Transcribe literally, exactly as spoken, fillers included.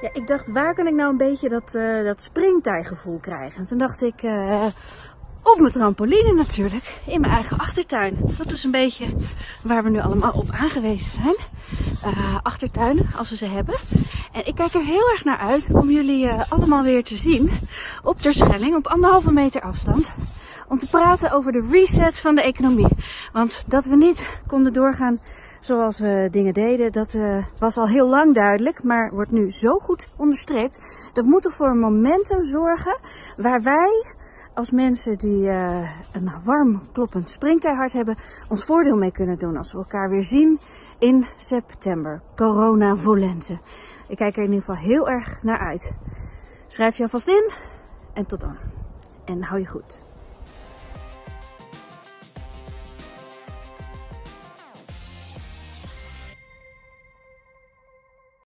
Ja, ik dacht, waar kan ik nou een beetje dat, uh, dat springtijgevoel krijgen? En toen dacht ik, uh, op mijn trampoline natuurlijk, in mijn eigen achtertuin. Dat is een beetje waar we nu allemaal op aangewezen zijn. Uh, achtertuinen, als we ze hebben. En ik kijk er heel erg naar uit om jullie uh, allemaal weer te zien op Terschelling, op anderhalve meter afstand. Om te praten over de reset van de economie. Want dat we niet konden doorgaan zoals we dingen deden, dat uh, was al heel lang duidelijk, maar wordt nu zo goed onderstreept. Dat moet er voor een momentum zorgen waar wij als mensen die uh, een warm kloppend springtijhart hebben, ons voordeel mee kunnen doen als we elkaar weer zien in september. Corona volente. Ik kijk er in ieder geval heel erg naar uit. Schrijf je alvast in en tot dan. En hou je goed.